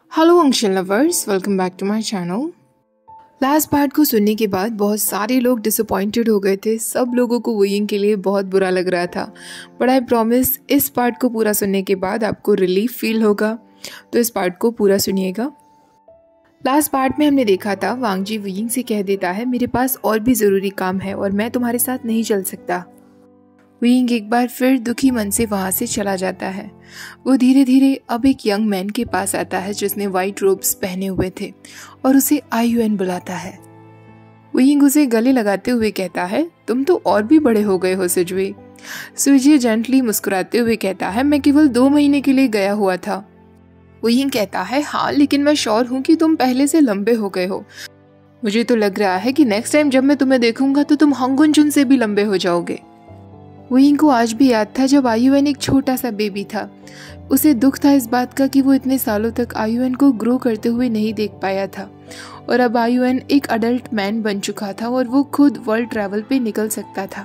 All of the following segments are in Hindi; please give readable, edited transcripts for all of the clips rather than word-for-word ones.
Hello Anshal lovers, welcome back to my channel. Last part को सुनने के बाद बहुत सारे लोग डिसअपॉइंटेड हो गए थे। सब लोगों को वुयिंग के लिए बहुत बुरा लग रहा था, बट आई प्रॉमिस इस पार्ट को पूरा सुनने के बाद आपको रिलीफ फील होगा, तो इस पार्ट को पूरा सुनिएगा। लास्ट पार्ट में हमने देखा था वांग जी वुयिंग से कह देता है मेरे पास और भी ज़रूरी काम है और मैं तुम्हारे साथ नहीं चल सकता। वुयिंग एक बार फिर दुखी मन से वहाँ से चला जाता है। वो धीरे धीरे अब एक यंग मैन के पास आता है जिसने वाइट रोब्स पहने हुए थे और उसे आईयूएन बुलाता है। वुयिंग उसे गले लगाते हुए कहता है तुम तो और भी बड़े हो गए हो सिजुए। सिजुए जेंटली मुस्कुराते हुए कहता है मैं केवल 2 महीने के लिए गया हुआ था। वुयिंग कहता है हाँ, लेकिन मैं श्योर हूँ कि तुम पहले से लंबे हो गए हो। मुझे तो लग रहा है कि नेक्स्ट टाइम जब मैं तुम्हें देखूंगा तो तुम हंगुनजुन से भी लंबे हो जाओगे। वुयिंग को आज भी याद था जब आईयूएन एक छोटा सा बेबी था। उसे दुख था इस बात का कि वो इतने सालों तक आईयूएन को ग्रो करते हुए नहीं देख पाया था, और अब आईयूएन एक अडल्ट मैन बन चुका था और वो खुद वर्ल्ड ट्रैवल पे निकल सकता था।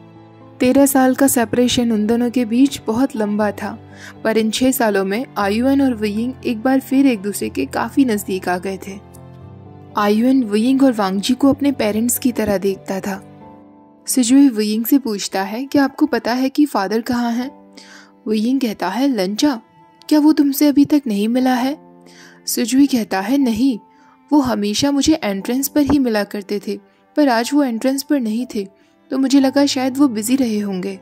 13 साल का सेपरेशन उन दोनों के बीच बहुत लंबा था, पर इन 6 सालों में आईयूएन और वुयिंग एक बार फिर एक दूसरे के काफी नजदीक आ गए थे। आईयूएन वुयिंग और वांग जी को अपने पेरेंट्स की तरह देखता था। सिजुए वुयिंग से पूछता है कि आपको पता है कि फादर कहाँ हैं? वुयिंग कहता है लंचा, क्या वो तुमसे अभी तक नहीं मिला है? सिजुए कहता है नहीं, वो हमेशा मुझे एंट्रेंस पर ही मिला करते थे, पर आज वो एंट्रेंस पर नहीं थे तो मुझे लगा शायद वो बिजी रहे होंगे।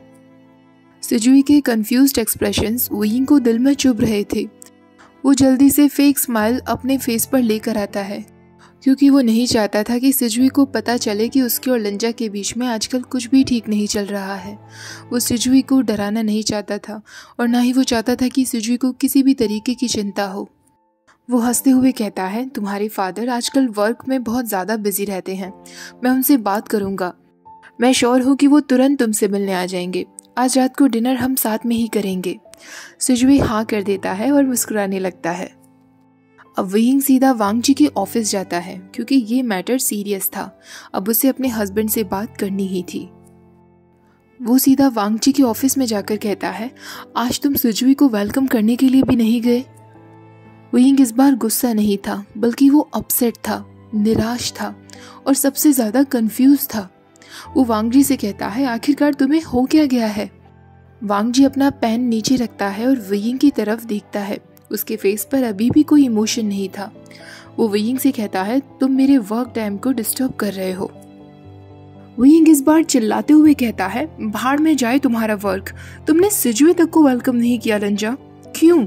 सिजुए के कंफ्यूज्ड एक्सप्रेशंस वुयिंग को दिल में चुभ रहे थे। वो जल्दी से फेक स्माइल अपने फेस पर लेकर आता है क्योंकि वो नहीं चाहता था कि सिजुए को पता चले कि उसके और लंजा के बीच में आजकल कुछ भी ठीक नहीं चल रहा है। वो सिजुए को डराना नहीं चाहता था और ना ही वो चाहता था कि सिजुए को किसी भी तरीके की चिंता हो। वो हंसते हुए कहता है तुम्हारे फादर आजकल वर्क में बहुत ज़्यादा बिजी रहते हैं, मैं उनसे बात करूँगा। मैं श्योर हूँ कि वो तुरंत तुमसे मिलने आ जाएंगे। आज रात को डिनर हम साथ में ही करेंगे। सिजुए हाँ कर देता है और मुस्कुराने लगता है। अब वुयिंग सीधा वांग जी के ऑफिस जाता है क्योंकि ये मैटर सीरियस था। अब उसे अपने हस्बैंड से बात करनी ही थी। वो सीधा वांग जी के ऑफिस में जाकर कहता है आज तुम सिजुए को वेलकम करने के लिए भी नहीं गए। वुयिंग इस बार गुस्सा नहीं था, बल्कि वो अपसेट था, निराश था और सबसे ज्यादा कंफ्यूज था। वो वांग जी से कहता है आखिरकार तुम्हें हो क्या गया है? वांग जी अपना पेन नीचे रखता है और वुयिंग की तरफ देखता है। उसके फेस पर अभी भी कोई इमोशन नहीं था। वो वुयिंग से कहता है तुम मेरे वर्क टाइम को डिस्टर्ब कर रहे हो। वुयिंग इस बार चिल्लाते हुए कहता है भाड़ में जाए तुम्हारा वर्क, तुमने सिजुए तक को वेलकम नहीं किया लंजा, क्यों?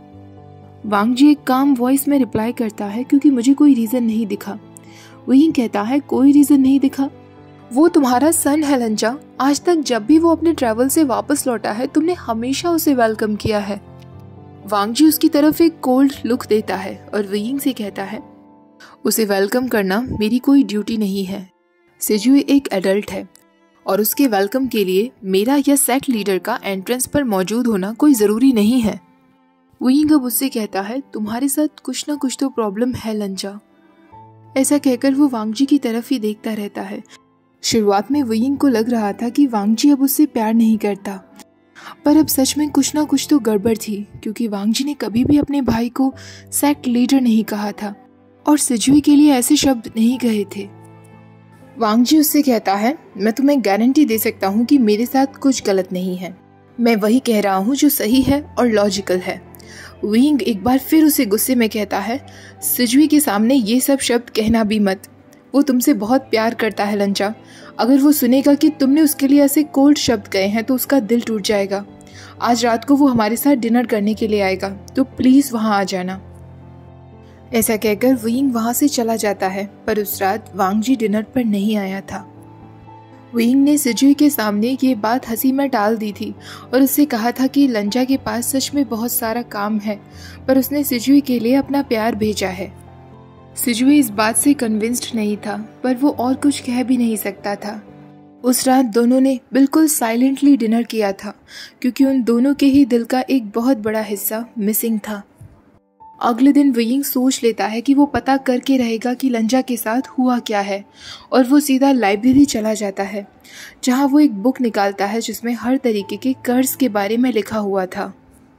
वांग जी एक काम वॉइस में रिप्लाई करता है क्योंकि मुझे कोई रीजन नहीं दिखा। वुयिंग कहता है कोई रीजन नहीं दिखा? वो तुम्हारा सन है लंजा, आज तक जब भी वो अपने ट्रैवल से वापस लौटा है तुमने हमेशा उसे वेलकम किया है। वांग जी उसकी तरफ एक कोल्ड लुक देता है और वुयिंग से कहता है उसे वेलकम करना मेरी कोई ड्यूटी नहीं है। सिजुए एक एडल्ट है और उसके वेलकम के लिए मेरा या सेक्ट लीडर का एंट्रेंस पर मौजूद होना कोई जरूरी नहीं है। वुयिंग अब उससे कहता है तुम्हारे साथ कुछ ना कुछ तो प्रॉब्लम है लंजा। ऐसा कहकर वो वांग जी की तरफ ही देखता रहता है। शुरुआत में वुयिंग को लग रहा था कि वांग जी अब उससे प्यार नहीं करता, पर अब सच में कुछ ना कुछ तो गड़बड़ थी क्योंकि वांग जी ने कभी भी अपने भाई को सेक्ट लीडर नहीं कहा था और सिजुए के लिए ऐसे शब्द नहीं कहे थे। वांग जी उससे कहता है मैं तुम्हें गारंटी दे सकता हूँ कि मेरे साथ कुछ गलत नहीं है, मैं वही कह रहा हूँ जो सही है और लॉजिकल है। वुयिंग एक बार फिर उसे गुस्से में कहता है सिजुए के सामने ये सब शब्द कहना भी मत, वो तुमसे बहुत प्यार करता है लंचा। अगर वो सुनेगा कि तुमने उसके लिए ऐसे कोल्ड शब्द कहे हैं तो उसका दिल टूट जाएगा। आज रात को वो हमारे साथ डिनर करने के लिए आएगा, तो प्लीज वहां आ जाना। ऐसा कहकर वुयिंग वहां से चला जाता है, पर उस रात वांग जी डिनर पर नहीं आया था। वुयिंग ने सिजुए के सामने ये बात हंसी में टाल दी थी और उससे कहा था कि लंचा के पास सच में बहुत सारा काम है, पर उसने सिजुए के लिए अपना प्यार भेजा है। सिजुए इस बात से कन्विंस्ड नहीं था, पर वो और कुछ कह भी नहीं सकता था। उस रात दोनों ने बिल्कुल साइलेंटली डिनर किया था क्योंकि उन दोनों के ही दिल का एक बहुत बड़ा हिस्सा मिसिंग था। अगले दिन वुयिंग सोच लेता है कि वो पता करके रहेगा कि लंजा के साथ हुआ क्या है, और वो सीधा लाइब्रेरी चला जाता है जहाँ वो एक बुक निकालता है जिसमें हर तरीके के कर्ज के बारे में लिखा हुआ था।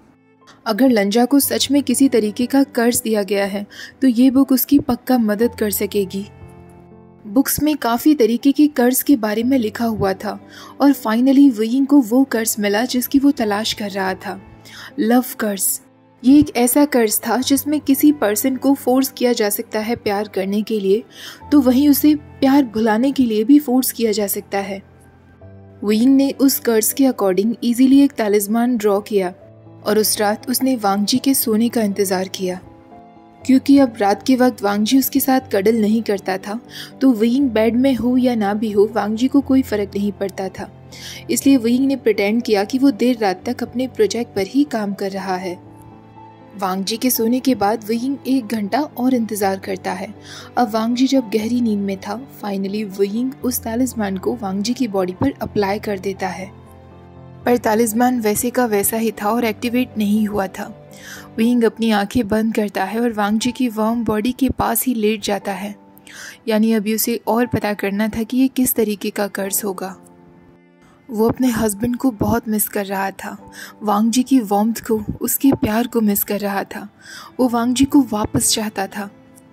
अगर लंजा को सच में किसी तरीके का कर्ज दिया गया है तो ये बुक उसकी पक्का मदद कर सकेगी। बुक्स में काफ़ी तरीके के कर्ज के बारे में लिखा हुआ था और फाइनली वुयिंग को वो कर्ज मिला जिसकी वो तलाश कर रहा था, लव कर्ज। ये एक ऐसा कर्ज था जिसमें किसी पर्सन को फोर्स किया जा सकता है प्यार करने के लिए, तो वहीं उसे प्यार भुलाने के लिए भी फोर्स किया जा सकता है। वुयिंग ने उस कर्ज के अकॉर्डिंग इजीली एक तालिस्मान ड्रॉ किया और उस रात उसने वांग जी के सोने का इंतज़ार किया। क्योंकि अब रात के वक्त वांग जी उसके साथ कडल नहीं करता था, तो वुयिंग बेड में हो या ना भी हो वांग जी को कोई फ़र्क नहीं पड़ता था। इसलिए वुयिंग ने प्रिटेंड किया कि वो देर रात तक अपने प्रोजेक्ट पर ही काम कर रहा है। वांग जी के सोने के बाद वुयिंग 1 घंटा और इंतज़ार करता है। अब वांग जी जब गहरी नींद में था, फाइनली वुयिंग उस तालिस्मान को वांग जी की बॉडी पर अप्लाई कर देता है, पर तालिस्मान वैसे का वैसा ही था और एक्टिवेट नहीं हुआ था। वुयिंग अपनी आंखें बंद करता है और वांग जी की वार्म बॉडी के पास ही लेट जाता है। यानी अभी उसे और पता करना था कि ये किस तरीके का कर्ज होगा। वो अपने हस्बैंड को बहुत मिस कर रहा था, वांग जी की वार्मथ को, उसके प्यार को मिस कर रहा था। वो वांग जी को वापस चाहता था,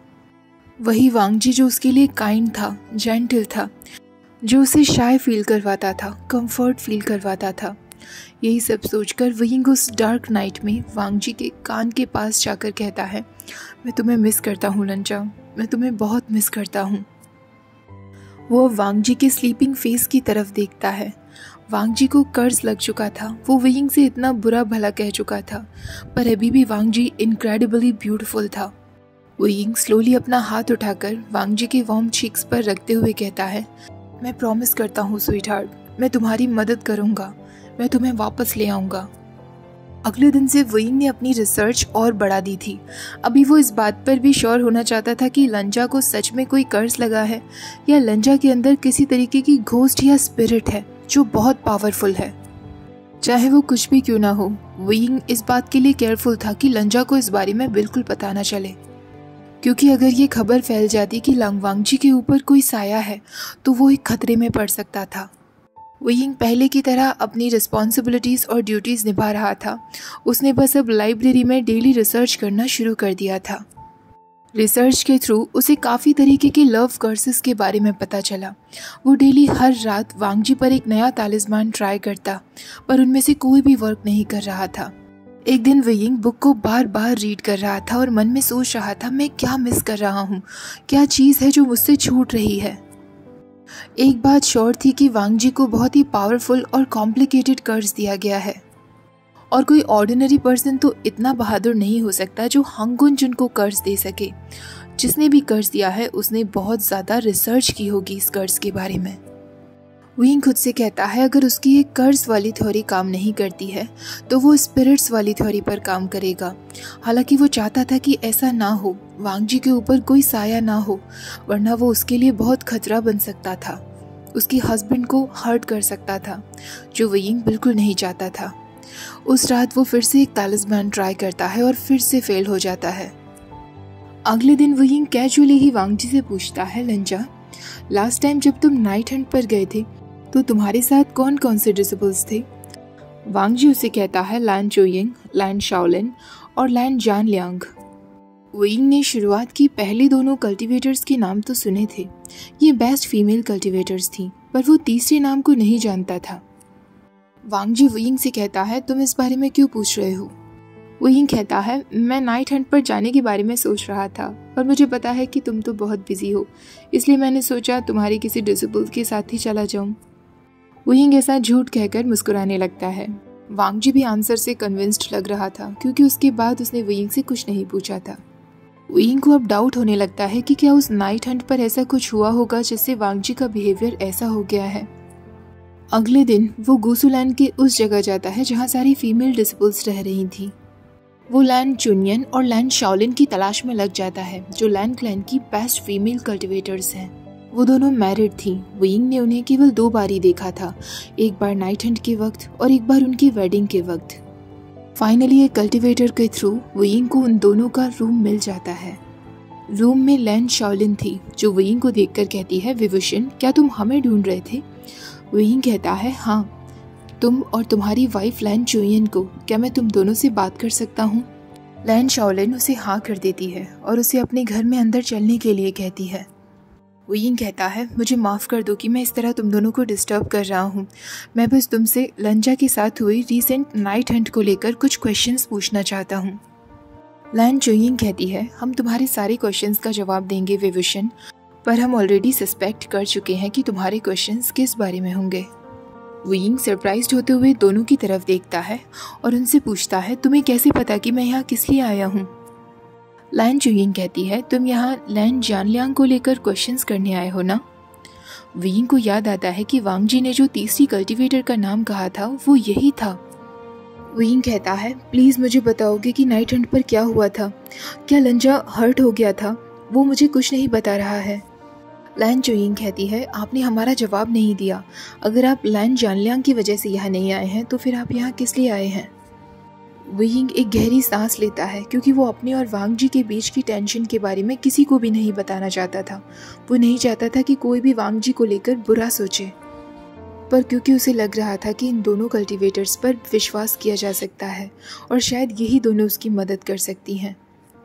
वही वांग जी जो उसके लिए काइंड था, जेंटल था, जो उसे शाय फील करवाता था, कंफर्ट फील करवाता था। यही सब सोचकर वुयिंग उस डार्क नाइट में वांग जी के कान के पास जाकर कहता है, मैं तुम्हें मिस करता हूँ लंजा, मैं तुम्हें बहुत मिस करता हूँ। वो वांग जी के स्लीपिंग फेस की तरफ देखता है। वांग जी को कर्ज लग चुका था, वो वुयिंग से इतना बुरा भला कह चुका था, पर अभी भी वांग जी इनक्रेडिबली ब्यूटीफुल था। वुयिंग स्लोली अपना हाथ उठाकर वांग जी के वार्म चीक्स पर रखते हुए कहता है, मैं प्रॉमिस करता हूँ स्वीट हार्ट, मैं तुम्हारी मदद करूँगा, मैं तुम्हें वापस ले आऊँगा। अगले दिन से वुयिंग ने अपनी रिसर्च और बढ़ा दी थी। अभी वो इस बात पर भी श्योर होना चाहता था कि लंजा को सच में कोई कर्ज लगा है या लंजा के अंदर किसी तरीके की घोस्ट या स्पिरिट है जो बहुत पावरफुल है। चाहे वो कुछ भी क्यों ना हो, वुयिंग इस बात के लिए केयरफुल था कि लंजा को इस बारे में बिल्कुल पता ना चले, क्योंकि अगर ये खबर फैल जाती कि वांग जी के ऊपर कोई साया है तो वो एक खतरे में पड़ सकता था। वुयिंग पहले की तरह अपनी रिस्पॉन्सिबिलिटीज़ और ड्यूटीज़ निभा रहा था। उसने बस अब लाइब्रेरी में डेली रिसर्च करना शुरू कर दिया था। रिसर्च के थ्रू उसे काफ़ी तरीके के लव कर्सेस के बारे में पता चला। वो डेली हर रात वांग जी पर एक नया तालिस्मान ट्राई करता, पर उनमें से कोई भी वर्क नहीं कर रहा था। एक दिन वुयिंग बुक को बार बार रीड कर रहा था और मन में सोच रहा था, मैं क्या मिस कर रहा हूँ, क्या चीज़ है जो मुझसे छूट रही है। एक बात श्योर थी कि वांग जी को बहुत ही पावरफुल और कॉम्प्लिकेटेड कर्ज दिया गया है, और कोई ऑर्डिनरी पर्सन तो इतना बहादुर नहीं हो सकता जो हंगुन जुन को कर्ज दे सके। जिसने भी कर्ज दिया है उसने बहुत ज़्यादा रिसर्च की होगी इस कर्ज के बारे में। वुयिंग खुद से कहता है, अगर उसकी ये कर्ज वाली थ्योरी काम नहीं करती है तो वो स्पिरिट्स वाली थ्योरी पर काम करेगा। हालांकि वो चाहता था कि ऐसा ना हो, वांग जी के ऊपर कोई साया ना हो, वरना वो उसके लिए बहुत खतरा बन सकता था, उसकी हस्बैंड को हर्ट कर सकता था, जो वुयिंग बिल्कुल नहीं चाहता था। उस रात वो फिर से एक तालिस्मान ट्राई करता है और फिर से फेल हो जाता है। अगले दिन वुयिंग कैजुअली ही वांग जी से पूछता है, लंजा, लास्ट टाइम जब तुम नाइट हंट पर गए थे तो तुम्हारे साथ कौन कौन से डिसेबल्स थे? वांग जी उसे कहता है, लैन चोयिंग, लैन शाओलिन और लैन जान लियांग। वुयिंग ने शुरुआत की पहले दोनों कल्टीवेटर्स के नाम तो सुने थे, ये बेस्ट फीमेल कल्टीवेटर्स थी, पर वो तीसरे नाम को नहीं जानता था। वांग जी वुयिंग से कहता है, तुम इस बारे में क्यों पूछ रहे हो? वुयिंग कहता है, मैं नाइट हंट पर जाने के बारे में सोच रहा था और मुझे पता है कि तुम तो बहुत बिजी हो, इसलिए मैंने सोचा तुम्हारे किसी डिसेबल के साथ ही चला जाऊं। वुयिंग ऐसा झूठ कहकर मुस्कुराने लगता है। वांग जी भी आंसर से कन्विंस्ड लग रहा था, क्योंकि उसके बाद उसने वुयिंग से कुछ नहीं पूछा था। वुयिंग को अब डाउट होने लगता है कि क्या उस नाइट हंट पर ऐसा कुछ हुआ होगा जिससे वांग जी का बिहेवियर ऐसा हो गया है। अगले दिन वो गुसुलैन के उस जगह जाता है जहाँ सारी फीमेल डिसेबल्स रह रही थी। वो लैन चुनियन और लैन शाओलिन की तलाश में लग जाता है, जो लैन क्लैन की बेस्ट फीमेल कल्टीवेटर्स हैं। वो दोनों मैरिड थी। वुयिंग ने उन्हें केवल 2 बार ही देखा था, एक बार नाइट हंट के वक्त और एक बार उनकी वेडिंग के वक्त। फाइनली एक कल्टीवेटर के थ्रू वुयिंग को उन दोनों का रूम मिल जाता है। रूम में लैन शाओलिन थी, जो वुयिंग को देखकर कहती है, विवुशन, क्या तुम हमें ढूंढ रहे थे? वुयिंग कहता है, हाँ। तुम और तुम्हारी वाइफ लैन चुयिन को, क्या मैं तुम दोनों से बात कर सकता हूँ? लैन शाओलिन उसे हाँ कर देती है और उसे अपने घर में अंदर चलने के लिए कहती है। वुयिंग कहता है, मुझे माफ़ कर दो कि मैं इस तरह तुम दोनों को डिस्टर्ब कर रहा हूँ। मैं बस तुमसे लंजा के साथ हुई रीसेंट नाइट हंट को लेकर कुछ क्वेश्चंस पूछना चाहता हूँ। लैन चुयिंग कहती है, हम तुम्हारे सारे क्वेश्चंस का जवाब देंगे विवुशन, पर हम ऑलरेडी सस्पेक्ट कर चुके हैं कि तुम्हारे क्वेश्चंस किस बारे में होंगे। वुयिंग सरप्राइज्ड होते हुए दोनों की तरफ देखता है और उनसे पूछता है, तुम्हें कैसे पता कि मैं यहाँ किस लिए आया हूँ? लैन चुयिंग कहती है, तुम यहाँ लैन जानलियांग को लेकर क्वेश्चंस करने आए हो ना? वुयिंग को याद आता है कि वांग जी ने जो तीसरी कल्टीवेटर का नाम कहा था वो यही था। वुयिंग कहता है, प्लीज़ मुझे बताओगे कि नाइट हंट पर क्या हुआ था? क्या लंजा हर्ट हो गया था? वो मुझे कुछ नहीं बता रहा है। लैन चुयिंग कहती है, आपने हमारा जवाब नहीं दिया। अगर आप लैन जानलियांग की वजह से यहाँ नहीं आए हैं तो फिर आप यहाँ किस लिए आए हैं? वुयिंग एक गहरी सांस लेता है क्योंकि वो अपने और वांग जी के बीच की टेंशन के बारे में किसी को भी नहीं बताना चाहता था। वो नहीं चाहता था कि कोई भी वांग जी को लेकर बुरा सोचे, पर क्योंकि उसे लग रहा था कि इन दोनों कल्टीवेटर्स पर विश्वास किया जा सकता है और शायद यही दोनों उसकी मदद कर सकती हैं।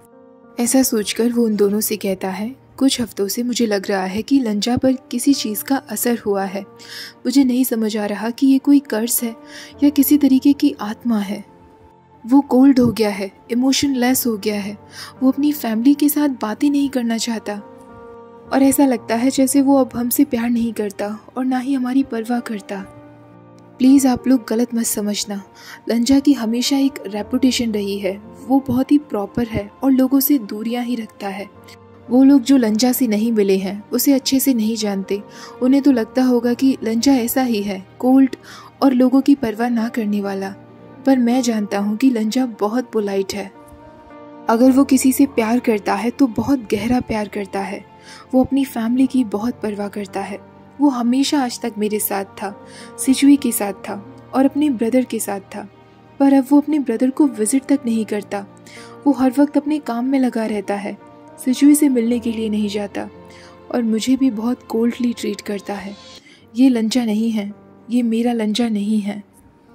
ऐसा सोचकर वो उन दोनों से कहता है, कुछ हफ्तों से मुझे लग रहा है कि लंजा पर किसी चीज़ का असर हुआ है। मुझे नहीं समझ आ रहा कि ये कोई कर्स है या किसी तरीके की आत्मा है। वो कोल्ड हो गया है, इमोशनलेस हो गया है। वो अपनी फैमिली के साथ बातें नहीं करना चाहता और ऐसा लगता है जैसे वो अब हमसे प्यार नहीं करता और ना ही हमारी परवाह करता। प्लीज़ आप लोग गलत मत समझना। लंजा की हमेशा एक रेपुटेशन रही है, वो बहुत ही प्रॉपर है और लोगों से दूरियां ही रखता है। वो लोग जो लंजा से नहीं मिले हैं उसे अच्छे से नहीं जानते। उन्हें तो लगता होगा कि लंजा ऐसा ही है, कोल्ड और लोगों की परवाह ना करने वाला। पर मैं जानता हूँ कि लंजा बहुत पोलाइट है। अगर वो किसी से प्यार करता है तो बहुत गहरा प्यार करता है। वो अपनी फैमिली की बहुत परवाह करता है। वो हमेशा आज तक मेरे साथ था, सिजुई के साथ था और अपने ब्रदर के साथ था, पर अब वो अपने ब्रदर को विजिट तक नहीं करता। वो हर वक्त अपने काम में लगा रहता है, सिजुई से मिलने के लिए नहीं जाता और मुझे भी बहुत कोल्डली ट्रीट करता है। ये लंजा नहीं है, ये मेरा लंजा नहीं है।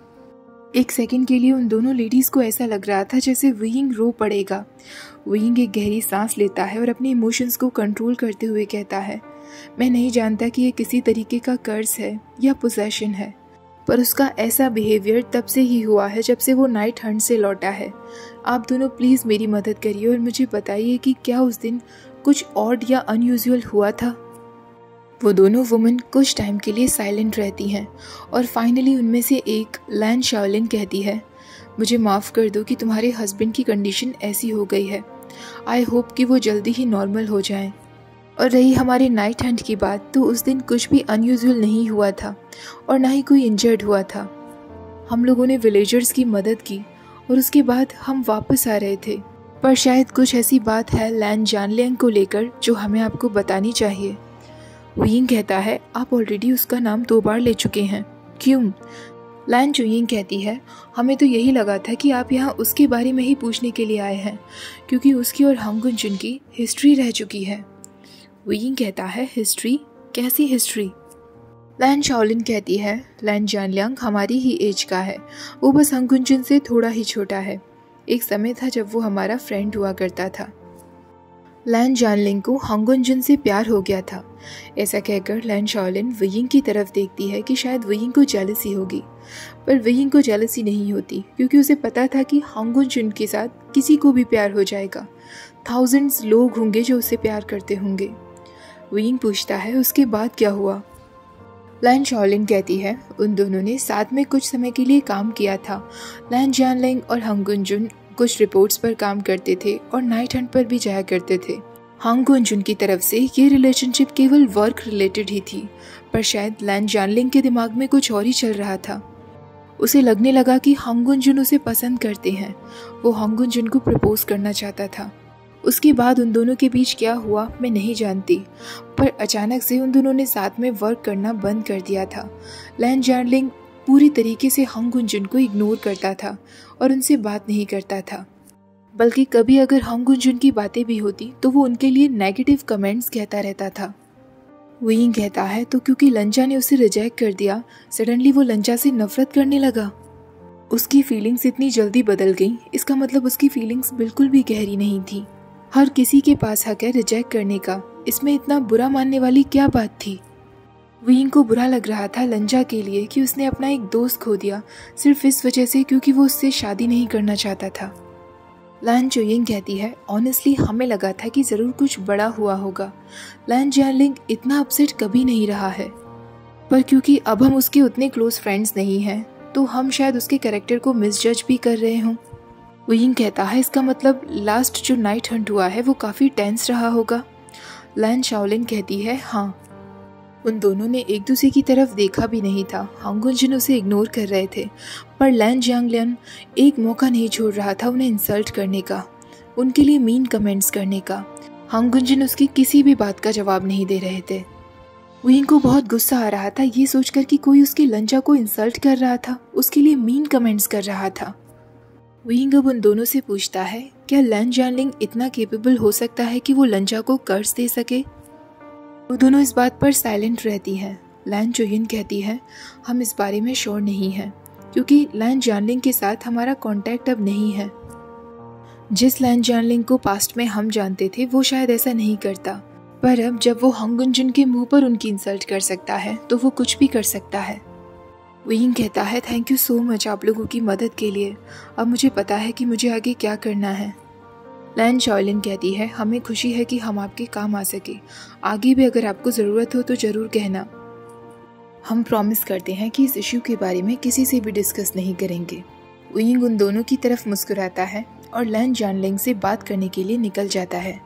एक सेकंड के लिए उन दोनों लेडीज़ को ऐसा लग रहा था जैसे वुयिंग रो पड़ेगा। वुयिंग एक गहरी सांस लेता है और अपने इमोशंस को कंट्रोल करते हुए कहता है, मैं नहीं जानता कि ये किसी तरीके का कर्ज है या पोजेशन है, पर उसका ऐसा बिहेवियर तब से ही हुआ है जब से वो नाइट हंट से लौटा है। आप दोनों प्लीज़ मेरी मदद करिए और मुझे बताइए कि क्या उस दिन कुछ ऑड या अनयूजुअल हुआ था। वो दोनों वुमेन कुछ टाइम के लिए साइलेंट रहती हैं और फाइनली उनमें से एक लैन शाओलिन कहती है, मुझे माफ़ कर दो कि तुम्हारे हस्बैंड की कंडीशन ऐसी हो गई है। आई होप कि वो जल्दी ही नॉर्मल हो जाएं। और रही हमारे नाइट हंट की बात, तो उस दिन कुछ भी अनयूजुअल नहीं हुआ था और ना ही कोई इंजर्ड हुआ था। हम लोगों ने विलेजर्स की मदद की और उसके बाद हम वापस आ रहे थे, पर शायद कुछ ऐसी बात है लैन जानलियांग को लेकर जो हमें आपको बतानी चाहिए। वुयिंग कहता है, आप ऑलरेडी उसका नाम 2 बार ले चुके हैं, क्यों? लैन चुयिंग कहती है, हमें तो यही लगा था कि आप यहाँ उसके बारे में ही पूछने के लिए आए हैं, क्योंकि उसकी और हांगुनजुन की हिस्ट्री रह चुकी है। वुयिंग कहता है, हिस्ट्री? कैसी हिस्ट्री? लैन शाओलिन कहती है, लैन जानलियांग हमारी ही एज का है, वो बस हांगुनजुन से थोड़ा ही छोटा है। एक समय था जब वो हमारा फ्रेंड हुआ करता था। लैन जानलिंग को हांगुनजुन से प्यार हो गया था। ऐसा कहकर लैन शाओलिन वुयिंग की तरफ देखती है कि शायद वुयिंग को जेलसी होगी, पर वुयिंग को जेलसी नहीं होती क्योंकि उसे पता था कि हांगुनजुन के साथ किसी को भी प्यार हो जाएगा। थाउजेंड्स लोग होंगे जो उसे प्यार करते होंगे। वुयिंग पूछता है, उसके बाद क्या हुआ? लैन शाओलिन कहती है, उन दोनों ने साथ में कुछ समय के लिए काम किया था। लैन जानलिंग और हांगुनजुन कुछ रिपोर्ट्स पर काम करते थे और नाइट हंट पर भी जाया करते थे। हांगुनजुन की तरफ से ये रिलेशनशिप केवल वर्क रिलेटेड ही थी, पर शायद लैन जानलिंग के दिमाग में कुछ और ही चल रहा था। उसे लगने लगा कि हांगुनजुन उसे पसंद करते हैं। वो हांगुनजुन को प्रपोज करना चाहता था। उसके बाद उन दोनों के बीच क्या हुआ मैं नहीं जानती, पर अचानक से उन दोनों ने साथ में वर्क करना बंद कर दिया था। लैन जानलिंग पूरी तरीके से हांगुनजुन को इग्नोर करता था और उनसे बात नहीं करता था, बल्कि कभी अगर हांगुनजुन की बातें भी होती तो वो उनके लिए नेगेटिव कमेंट्स कहता रहता था। वुयिंग कहता है तो क्योंकि लंजा ने उसे रिजेक्ट कर दिया, सडनली वो लंजा से नफरत करने लगा। उसकी फीलिंग्स इतनी जल्दी बदल गईं, इसका मतलब उसकी फीलिंग्स बिल्कुल भी गहरी नहीं थी। हर किसी के पास हक है रिजेक्ट करने का, इसमें इतना बुरा मानने वाली क्या बात थी। वुयिंग को बुरा लग रहा था लंजा के लिए कि उसने अपना एक दोस्त खो दिया, सिर्फ इस वजह से क्योंकि वो उससे शादी नहीं करना चाहता था। लैन चोयिंग कहती है, ऑनेस्टली हमें लगा था कि ज़रूर कुछ बड़ा हुआ होगा। लैन जियानलिंग इतना अपसेट कभी नहीं रहा है, पर क्योंकि अब हम उसके उतने क्लोज फ्रेंड्स नहीं हैं तो हम शायद उसके कैरेक्टर को मिसजज भी कर रहे हों। वुयिंग कहता है, इसका मतलब लास्ट जो नाइट हंट हुआ है वो काफ़ी टेंस रहा होगा। लैन शाओलिन कहती है, हाँ। उन दोनों ने एक दूसरे की तरफ देखा भी नहीं था। हांग गुंजन उसे इग्नोर कर रहे थे, पर लैन जियांगलिन एक मौका नहीं छोड़ रहा था उन्हें इंसल्ट करने का, उनके लिए मीन कमेंट्स करने का। हांग गुंजन उसकी किसी भी बात का जवाब नहीं दे रहे थे। वुयिंग को बहुत गुस्सा आ रहा था ये सोचकर कि कोई उसके लंजा को इंसल्ट कर रहा था, उसके लिए मीन कमेंट्स कर रहा था। वुयिंग अब उन दोनों से पूछता है, क्या लैन जियांगलिंग इतना केपेबल हो सकता है कि वो लंजा को कर्ज दे सके। वो दोनों इस बात पर साइलेंट रहती हैं। लैन चोयिन कहती है, हम इस बारे में श्योर नहीं हैं क्योंकि लैन जियांगलिंग के साथ हमारा कांटेक्ट अब नहीं है। जिस लैन जियांगलिंग को पास्ट में हम जानते थे वो शायद ऐसा नहीं करता, पर अब जब वो हांग गुंजन के मुंह पर उनकी इंसल्ट कर सकता है तो वो कुछ भी कर सकता है। वुयिंग कहता है, थैंक यू सो मच आप लोगों की मदद के लिए, अब मुझे पता है कि मुझे आगे क्या करना है। लैन शाओलिन कहती है, हमें खुशी है कि हम आपके काम आ सके, आगे भी अगर आपको ज़रूरत हो तो ज़रूर कहना। हम प्रॉमिस करते हैं कि इस इश्यू के बारे में किसी से भी डिस्कस नहीं करेंगे। वुयिंग उन दोनों की तरफ मुस्कुराता है और लैन जानलिंग से बात करने के लिए निकल जाता है।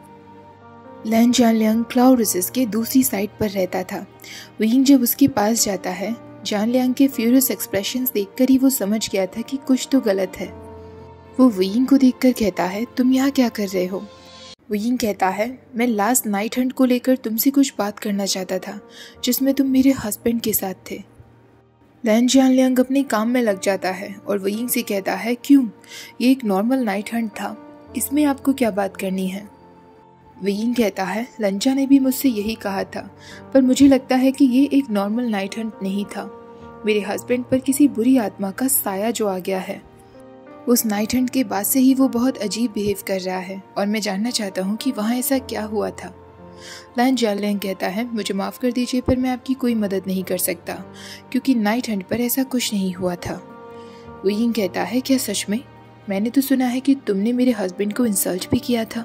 लैन जानलिंग क्लाउड रिसेस के दूसरी साइड पर रहता था। वुयिंग जब उसके पास जाता है, जानलिंग के फ्यूरियस एक्सप्रेशंस देखकर ही वो समझ गया था कि कुछ तो गलत है। वो वुयिंग को देखकर कहता है, तुम यहाँ क्या कर रहे हो। वुयिंग कहता है, मैं लास्ट नाइट हंट को लेकर तुमसे कुछ बात करना चाहता था जिसमें तुम मेरे हस्बैंड के साथ थे। लैन जानलिंग अपने काम में लग जाता है और वुयिंग से कहता है, क्यों, ये एक नॉर्मल नाइट हंट था, इसमें आपको क्या बात करनी है। वुयिंग कहता है, लंजा ने भी मुझसे यही कहा था, पर मुझे लगता है कि ये एक नॉर्मल नाइट हंट नहीं था। मेरे हस्बैंड पर किसी बुरी आत्मा का साया जो आ गया है। उस नाइट हंट के बाद से ही वो बहुत अजीब बिहेव कर रहा है और मैं जानना चाहता हूँ कि वहाँ ऐसा क्या हुआ था। लैन जानलिंग कहता है, मुझे माफ़ कर दीजिए पर मैं आपकी कोई मदद नहीं कर सकता क्योंकि नाइट हंट पर ऐसा कुछ नहीं हुआ था। वुयिंग कहता है, क्या सच में? मैंने तो सुना है कि तुमने मेरे हस्बैंड को इंसल्ट भी किया था।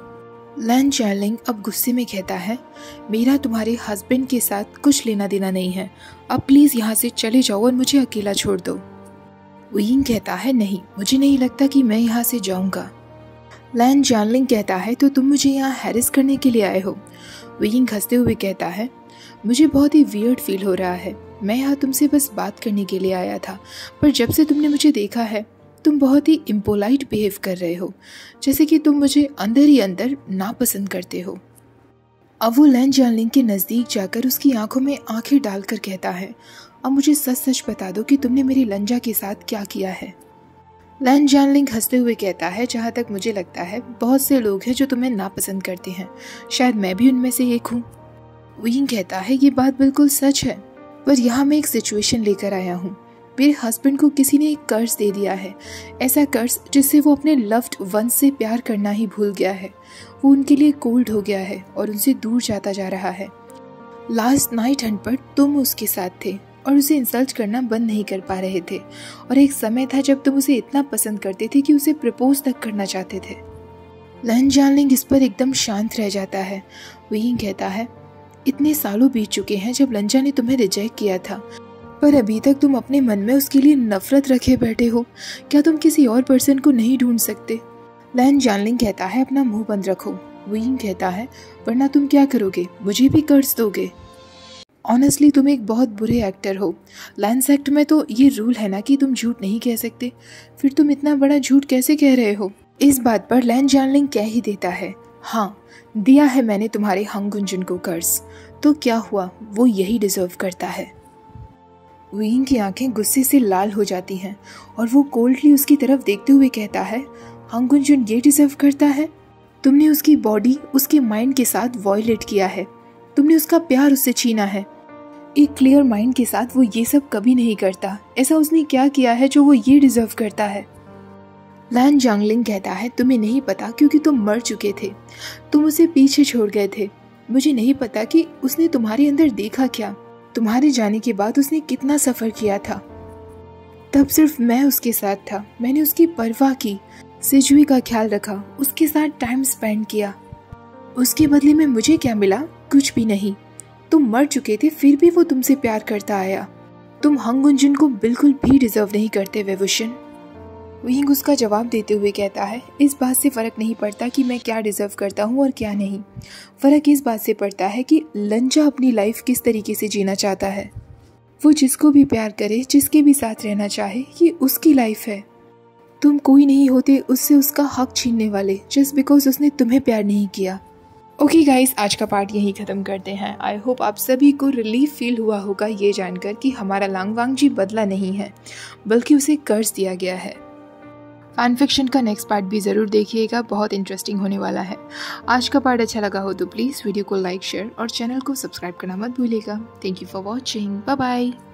लैन जानलिंग अब गुस्से में कहता है, मेरा तुम्हारे हस्बैंड के साथ कुछ लेना देना नहीं है, अब प्लीज़ यहाँ से चले जाओ और मुझे अकेला छोड़ दो। वुयिंग कहता है, नहीं, मुझे नहीं लगता कि मैं यहाँ से जाऊँगा। लैन जानलिंग कहता है, तो तुम मुझे यहाँ हैरेस करने के लिए आए हो। वुयिंग हंसते हुए कहता है, मुझे बहुत ही वियर्ड फील हो रहा है, मैं यहाँ तुमसे बस बात करने के लिए आया था, पर जब से तुमने मुझे देखा है तुम बहुत ही इम्पोलाइट बिहेव कर रहे हो, जैसे कि तुम मुझे अंदर ही अंदर नापसंद करते हो। अब वो लैन जानलिंग के नज़दीक जाकर उसकी आंखों में आंखें डालकर कहता है, अब मुझे सच सच बता दो कि तुमने मेरी लंजा के साथ क्या किया है। लैन जानलिंग हंसते हुए कहता है, जहाँ तक मुझे लगता है बहुत से लोग हैं जो तुम्हें नापसंद करते हैं, शायद मैं भी उनमें से एक हूँ। वुयिंग कहता है, ये बात बिल्कुल सच है, पर यहाँ मैं एक सिचुएशन लेकर आया हूँ। मेरे हस्बैंड को किसी ने एक कर्ज दे दिया है, ऐसा कर्ज जिससे वो अपने लव्ड वन से प्यार करना ही भूल गया है। वो उनके लिए कोल्ड हो गया है और उनसे दूर जाता जा रहा है। लास्ट नाइट हंट पर तुम उसके साथ थे और उसे इंसल्ट करना बंद नहीं कर पा रहे थे, और एक समय था जब तुम उसे इतना पसंद करते थे कि उसे प्रपोज तक करना चाहते थे। लैन जानलिंग इस पर एकदम शांत रह जाता है। वुयिंग कहता है, इतने सालों बीत चुके हैं जब लंजा ने तुम्हें रिजेक्ट किया था, पर अभी तक तुम अपने मन में उसके लिए नफरत रखे बैठे हो। क्या तुम किसी और पर्सन को नहीं ढूंढ सकते? लैन जानलिंग कहता है, अपना मुंह बंद रखो। वुयिंग कहता है, वरना तुम क्या करोगे, मुझे भी कर्ज दोगे? ऑनेस्टली तुम एक बहुत बुरे एक्टर हो। लैंस एक्ट में तो ये रूल है ना कि तुम झूठ नहीं कह सकते, फिर तुम इतना बड़ा झूठ कैसे कह रहे हो? इस बात पर लैन जानलिंग कह ही देता है, हाँ, दिया है मैंने तुम्हारे हांग गुंजन को कर्ज, तो क्या हुआ, वो यही डिजर्व करता है। वुयिंग की आंखें गुस्से से लाल हो जाती हैं और वो कोल्डली उसकी तरफ देखते हुए कहता है, हांग गुंजन ये डिजर्व करता है? तुमने उसकी बॉडी उसके माइंड के साथ वॉयलेट किया है, तुमने उसका प्यार उससे छीना है। एक क्लियर माइंड के साथ वो ये सब कभी नहीं करता। ऐसा उसने क्या किया है जो वो ये डिजर्व करता है? लैन जांगलिंग कहता है, तुम्हें नहीं पता क्योंकि तुम मर चुके थे, तुम उसे पीछे छोड़ गए थे। मुझे नहीं पता कि उसने तुम्हारे अंदर देखा क्या, तुम्हारे जाने के बाद उसने कितना सफ़र किया था। तब सिर्फ मैं उसके साथ था, मैंने उसकी परवाह की, सिजुई का ख्याल रखा, उसके साथ टाइम स्पेंड किया। उसके बदले में मुझे क्या मिला? कुछ भी नहीं। तुम मर चुके थे फिर भी वो तुमसे प्यार करता आया। तुम हंग उनजिन को बिल्कुल भी डिजर्व नहीं करते वेवुशन। विंग उसका जवाब देते हुए कहता है, इस बात से फ़र्क नहीं पड़ता कि मैं क्या डिज़र्व करता हूँ और क्या नहीं। फ़र्क इस बात से पड़ता है कि लंजा अपनी लाइफ किस तरीके से जीना चाहता है। वो जिसको भी प्यार करे, जिसके भी साथ रहना चाहे, ये उसकी लाइफ है। तुम कोई नहीं होते उससे उसका हक छीनने वाले, जस्ट बिकॉज उसने तुम्हें प्यार नहीं किया। ओके गाइस, आज का पार्ट यहीं ख़त्म करते हैं। आई होप आप सभी को रिलीफ फील हुआ होगा ये जानकर कि हमारा लांगवांग जी बदला नहीं है, बल्कि उसे कर्ज दिया गया है। फैन फिक्शन का नेक्स्ट पार्ट भी ज़रूर देखिएगा, बहुत इंटरेस्टिंग होने वाला है। आज का पार्ट अच्छा लगा हो तो प्लीज़ वीडियो को लाइक, शेयर और चैनल को सब्सक्राइब करना मत भूलिएगा। Thank you for watching. Bye bye.